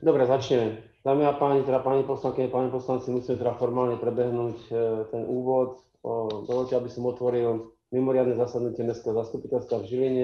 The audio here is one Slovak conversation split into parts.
Dobre, začneme. Dámy a páni, teda páni poslanky, páni poslanci, musíme teda formálne prebehnúť ten úvod. Dovoľte, aby som otvoril mimoriadne zasadnutie Mestského zastupiteľstva v Žiline,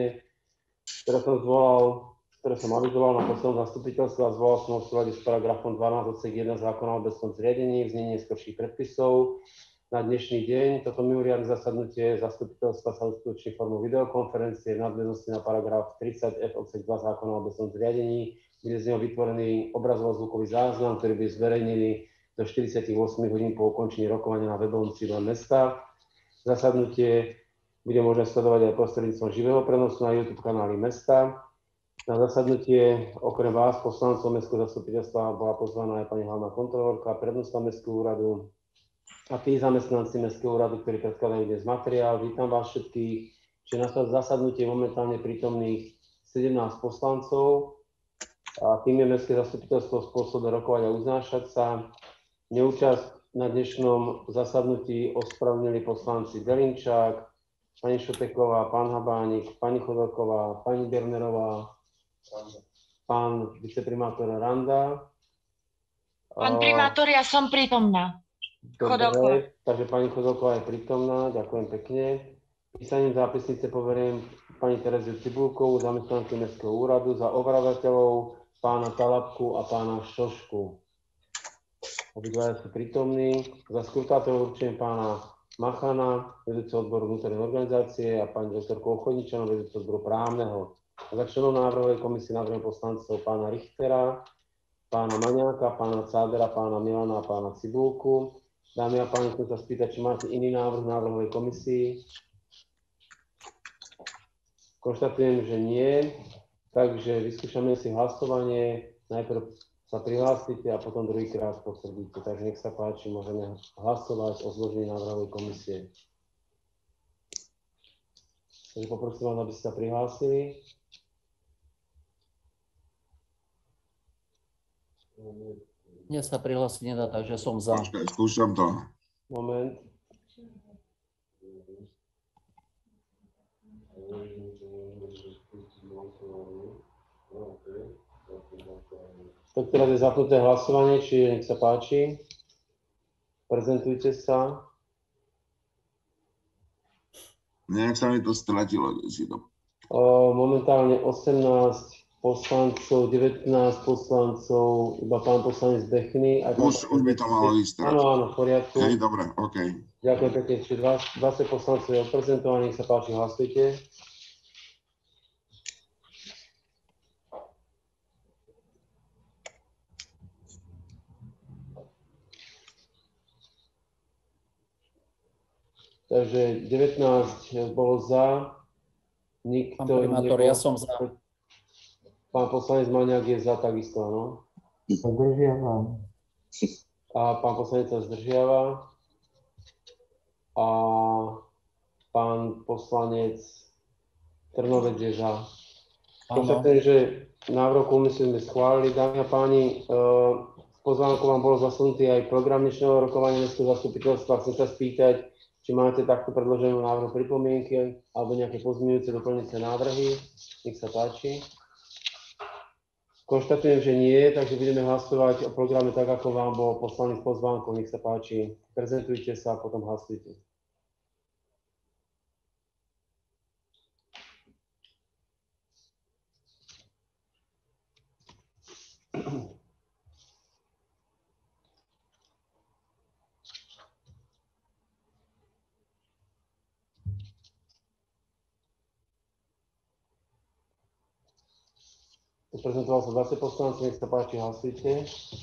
ktoré som avizoval na poslednom zastupiteľstve a zvolal som ho v súlade s paragrafom 12 odsek 1 zákona o obecnom zriadení v znení neskorších predpisov na dnešný deň. Toto mimoriadne zasadnutie zastupiteľstva sa uskutoční formou videokonferencie v nadväznosti na paragraf 30F odsek 2 zákona o obecnom zriadení. Bude z neho vytvorený obrazovo-zvukový záznam, ktorý bude zverejnený do 48 hodín po ukončení rokovania na webovom sídle mesta. Zasadnutie bude možné sledovať aj prostredníctvom živého prenosu na YouTube kanáli mesta. Na zasadnutie okrem vás, poslancov Mestského zastupiteľstva, bola pozvaná aj pani hlavná kontrolórka, prednosta Mestského úradu a tí zamestnanci Mestského úradu, ktorí predkladajú dnes materiál. Vítam vás všetkých, že na zasadnutie momentálne prítomných 17 poslancov. A tým je Mestské zastupiteľstvo spôsobe rokovať a uznášať sa. Neúčasť na dnešnom zasadnutí ospravedlnili poslanci Delinčák, pani Šoteková, pán Habánik, pani Chodorková, pani Bernerová, pán viceprimátor Randa. Pán primátor, ja som prítomná. Dobre, takže pani Chodorková je prítomná, ďakujem pekne. Písaním zápisnice poverím pani Tereziu Cibulkovú, zamestnanku Mestského úradu, za obradateľov pána Talabku a pána Šošku. Obidvaja sú prítomní. Za skrutátorov určujem pána Machana, vedúceho odboru vnútornej organizácie, a pani doktorku Ochotničanov, vedúceho odboru právneho. A za členov návrhovej komisie navrhujem poslancov pána Richtera, pána Maňáka, pána Cádera, pána Milana a pána Cibulku. Dámy a páni, chcem sa spýtať, či máte iný návrh v návrhovej komisii. Konštatujem, že nie. Takže vyskúšame si hlasovanie. Najprv sa prihlásite a potom druhýkrát potvrdíte. Takže nech sa páči, môžeme hlasovať o zložení návrhovej komisie. Takže poprosím vás, aby ste sa prihlásili. Mne sa prihlásiť nedá, takže som za. Počkaj, skúšam to. Moment. Tak teraz je zapnuté hlasovanie, čiže nech sa páči. Prezentujte sa. Nejak sa mi to stratilo. Momentálne 18 poslancov, 19 poslancov, iba pán poslanec Dechny. Už by to malo ísť. Áno, v poriadku. Hej, dobre, OK. Ďakujem pekne, čiže 20 poslancov je odprezentovaných, nech sa páči, hlasujte. Takže 19 bolo za, nikto... Pán primátor, ja som za. Pán poslanec Maňák je za takisto, áno? Zdržiavam. A pán poslanec sa zdržiava. A pán poslanec Trnovec je za. Konštatujem, že návrh komisie sme schválili. Dámy a páni, v pozvánku vám bolo zasunutý aj program dnešného rokovania Mestského zastupiteľstva. Chcem sa spýtať, či máte takto predloženú návrhu pripomienky alebo nejaké pozmeňujúce doplňujúce návrhy. Nech sa páči. Konštatujem, že nie, takže budeme hlasovať o programe tak, ako vám bol poslaný v pozvánku. Nech sa páči. Prezentujte sa a potom hlasujte. Prezentoval sa 20 poslancov, nech sa páči, hlasujte.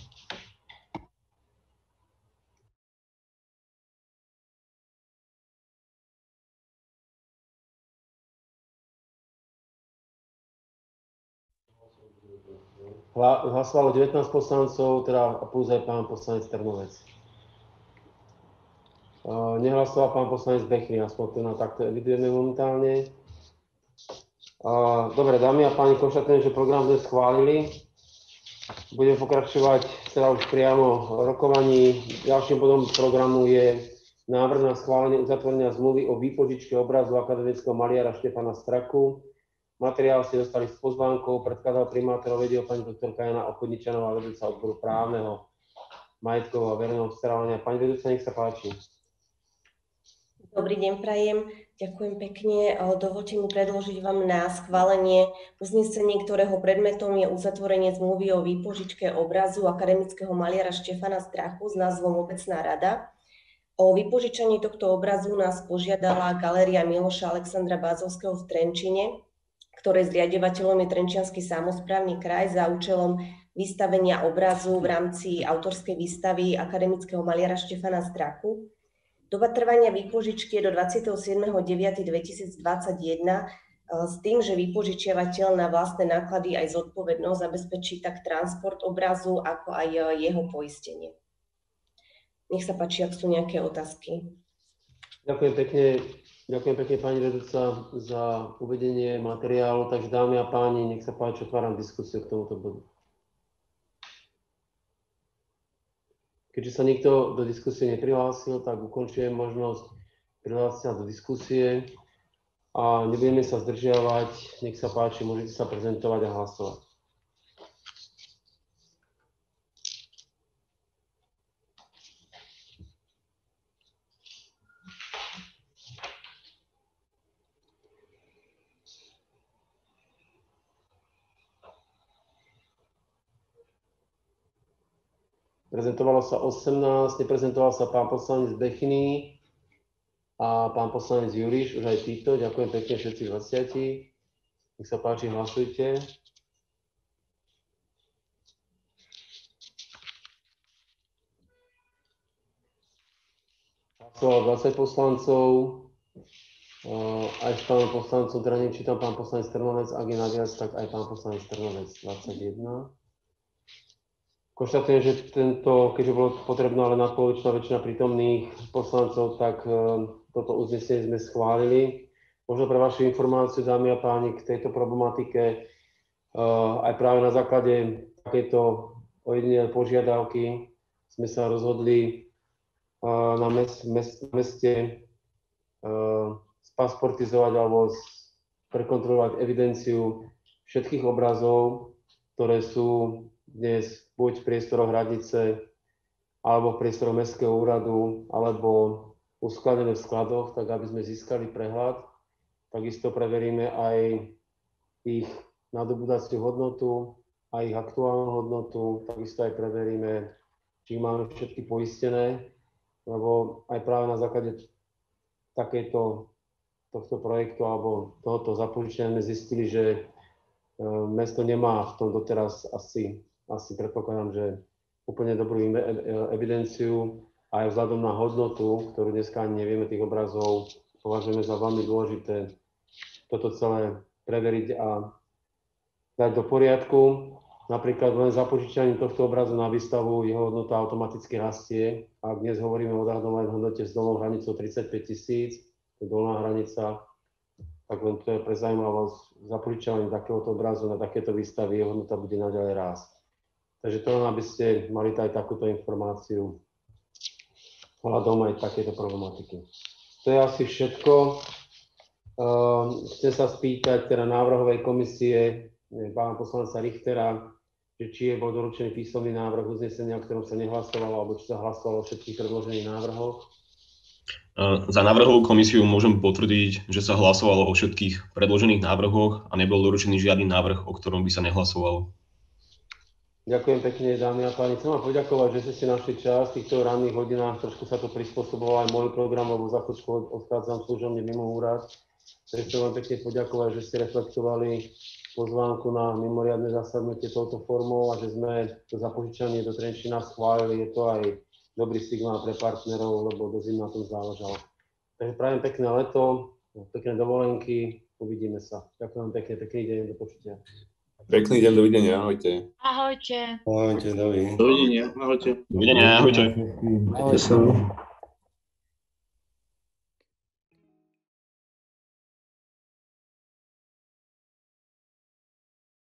Hlasovalo 19 poslancov, teda plus aj pán poslanec Trnovec. Nehlasoval pán poslanec Dechny, aspoň to na takto evidujeme momentálne. Dobre, dámy a páni, konštatujem, že program sme schválili. Budeme pokračovať teda už priamo v rokovaní. Ďalším bodom programu je návrh na schválenie uzatvorenia zmluvy o výpožičke obrazu akademického maliara Štefana Straku Materiál ste dostali s pozvánkou, predkladal primátor vedieho pani doktorka Jana Ochodničanová, vedúca odboru právneho, majetkového a verejného obstarávania. Pani vedúca, nech sa páči. Dobrý deň prajem, ďakujem pekne. Dovoľte mi predložiť vám na schválenie uznesenie, ktorého predmetom je uzatvorenie zmluvy o výpožičke obrazu akademického maliara Štefana Strachu s názvom Obecná rada. O vypožičanie tohto obrazu nás požiadala Galéria Miloša Alexandra Bázovského v Trenčine, ktorej zriaďovateľom je Trenčiansky samosprávny kraj za účelom vystavenia obrazu v rámci autorskej výstavy akademického maliara Štefana Strachu. Doba trvania výpožičky je do 27.9.2021 s tým, že vypožičiavateľ na vlastné náklady aj zodpovednosť zabezpečí tak transport obrazu, ako aj jeho poistenie. Nech sa páči, ak sú nejaké otázky. Ďakujem pekne pani vedúca za uvedenie materiálu. Takže dámy a páni, nech sa páči, otváram diskusiu k tomuto bodu. Keďže sa nikto do diskusie neprihlásil, tak ukončujem možnosť prihlásiť sa do diskusie a nebudeme sa zdržiavať. Nech sa páči, môžete sa prezentovať a hlasovať. Prezentovalo sa 18, neprezentoval sa pán poslanec Bechný a pán poslanec Juriš, už aj títo. Ďakujem pekne všetci 20. Nech sa páči, hlasujte. Hlasovalo 20 poslancov, aj s pánom poslancom, teda nečítam pán poslanec Trnovec, ak je naviac, tak aj pán poslanec Trnovec 21. Konštatujem, že keďže bolo potrebná len nadpolovičná väčšina prítomných poslancov, tak toto uznesenie sme schválili. Možno pre vašu informáciu, dámy a páni, k tejto problematike aj práve na základe takéto ojedinelej požiadavky sme sa rozhodli na meste spasportizovať alebo prekontrolovať evidenciu všetkých obrazov, ktoré sú dnes buď v priestoroch radnice, alebo v priestoroch mestského úradu, alebo uskladené v skladoch, tak aby sme získali prehľad. Takisto preveríme aj ich nadobúdaciu hodnotu a ich aktuálnu hodnotu. Takisto aj preveríme, či máme všetky poistené, lebo aj práve na základe tohto projektu alebo tohoto zapožičenia sme zistili, že mesto nemá v tom doteraz asi predpokladám, že úplne dobrú evidenciu a aj vzhľadom na hodnotu, ktorú dneska ani nevieme tých obrazov, považujeme za veľmi dôležité toto celé preveriť a dať do poriadku. Napríklad len zapožičaním tohto obrazu na výstavu jeho hodnota automaticky rastie. Ak dnes hovoríme o odhadovanej hodnote s dolnou hranicou 35 000, to je dolná hranica, tak len to je pre zaujímavosť, zapožičaním takéhoto obrazu na takéto výstavy jeho hodnota bude naďalej rásť. Takže to len, aby ste mali aj takúto informáciu ohľadom aj takéto problematiky. To je asi všetko. Chcem sa spýtať teda návrhovej komisie pána poslanca Richtera, že či bol doručený písomný návrh uznesenia, o ktorom sa nehlasovalo, alebo či sa hlasovalo o všetkých predložených návrhoch. Za návrhovú komisiu môžem potvrdiť, že sa hlasovalo o všetkých predložených návrhoch a nebol doručený žiadny návrh, o ktorom by sa nehlasovalo. Ďakujem pekne, dámy a páni. Chcem vám poďakovať, že ste si našli čas v týchto ranných hodinách. Trošku sa to prispôsobovalo aj môj program, lebo za chvíľku odchádzam služobne mimo úrad. Takže chcem vám pekne poďakovať, že ste reflektovali pozvánku na mimoriadne zasadnutie touto formou a že sme to zapožičanie do Trenčína schválili. Je to aj dobrý signál pre partnerov, lebo dosť im na tom záležalo. Takže prajem pekné leto, pekné dovolenky, uvidíme sa. Ďakujem pekne, pekný deň, do počutia. Pekný deň, dovidenia, ahojte. Ahojte. Ahojte, David. Dovidenia, ahojte. Dovidenia, ahojte. Ahojte.